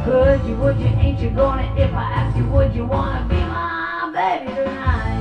Could you, would you, ain't you gonna? If I ask you, would you wanna be my baby tonight?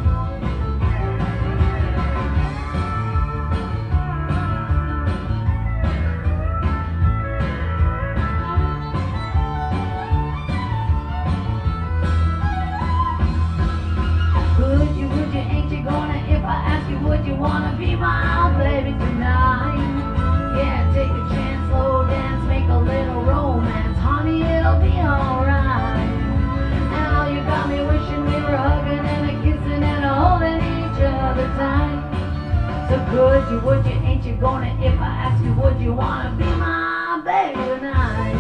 Could you, would you, ain't you gonna? If I ask you, would you wanna be my baby tonight? Yeah, take a chance, slow dance, make a little romance, honey, it'll be alright. Now you got me wishing we were hugging and a kissing and a holding each other tight. So could you, would you, ain't you gonna? If I ask you, would you wanna be my baby tonight?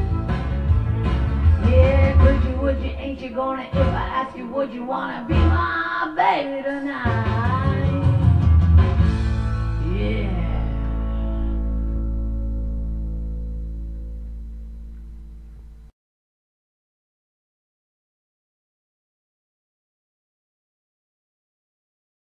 Yeah, could you, would you, ain't you gonna? If I ask you, would you wanna be my baby tonight?